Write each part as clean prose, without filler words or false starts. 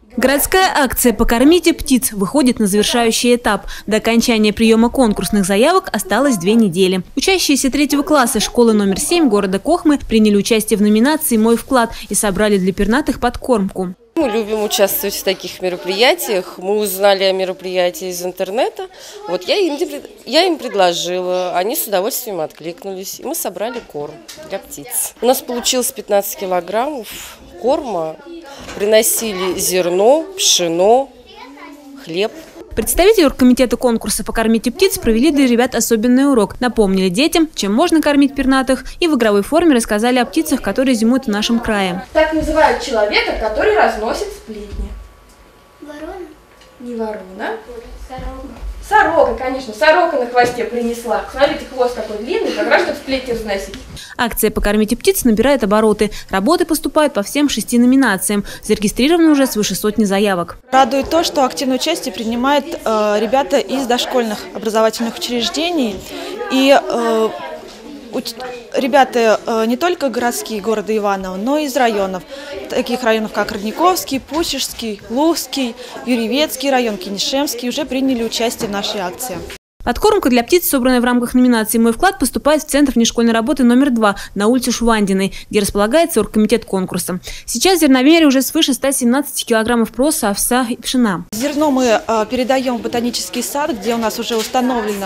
Городская акция «Покормите птиц» выходит на завершающий этап. До окончания приема конкурсных заявок осталось 2 недели. Учащиеся 3 класса школы номер 7 города Кохмы приняли участие в номинации «Мой вклад» и собрали для пернатых подкормку. Мы любим участвовать в таких мероприятиях. Мы узнали о мероприятии из интернета. Вот я им предложила. Они с удовольствием откликнулись. И мы собрали корм для птиц. У нас получилось 15 килограммов корма. Приносили зерно, пшено, хлеб. Представители оргкомитета конкурса «Покормите птиц» провели для ребят особенный урок. Напомнили детям, чем можно кормить пернатых, и в игровой форме рассказали о птицах, которые зимуют в нашем крае. Так называют человека, который разносит сплетни. Ворона? Не ворона. Сорока. Сорока, конечно. Сорока на хвосте принесла. Смотрите, хвост какой длинный, как раз чтобы сплетни разносить. Акция «Покормите птиц» набирает обороты. Работы поступают по всем 6 номинациям. Зарегистрировано уже свыше 100 заявок. Радует то, что активное участие принимают ребята из дошкольных образовательных учреждений. И ребята не только городские города Иваново, но и из районов. Таких районов, как Родниковский, Пучежский, Лузский, Юрьевецкий район, Кинешемский уже приняли участие в нашей акции. Подкормка для птиц, собранная в рамках номинации «Мой вклад», поступает в Центр внешкольной работы номер 2 на улице Шувандиной, где располагается оргкомитет конкурса. Сейчас в зерновере уже свыше 117 килограммов проса, овса и пшена. Зерно мы передаем в ботанический сад, где у нас уже установлен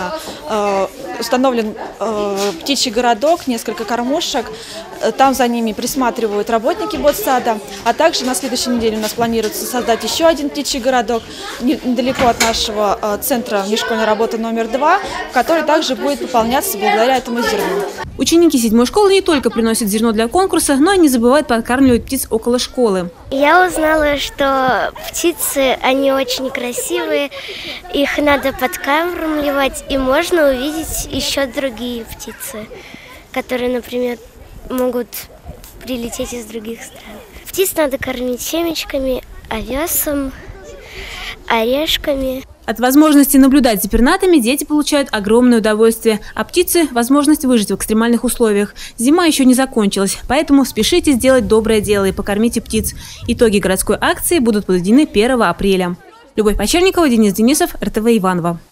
птичий городок, несколько кормушек. Там за ними присматривают работники ботсада. А также на следующей неделе у нас планируется создать еще один птичий городок недалеко от нашего Центра внешкольной работы номер 2, который также будет пополняться благодаря этому зерну. Ученики 7-й школы не только приносят зерно для конкурса, но и не забывают подкармливать птиц около школы. Я узнала, что птицы, они очень красивые, их надо подкармливать, и можно увидеть еще другие птицы, которые, например, могут прилететь из других стран. Птиц надо кормить семечками, овесом, орешками. От возможности наблюдать за пернатыми дети получают огромное удовольствие, а птицы – возможность выжить в экстремальных условиях. Зима еще не закончилась, поэтому спешите сделать доброе дело и покормите птиц. Итоги городской акции будут подведены 1 апреля. Любовь Почерникова, Денис Денисов, РТВ Иваново.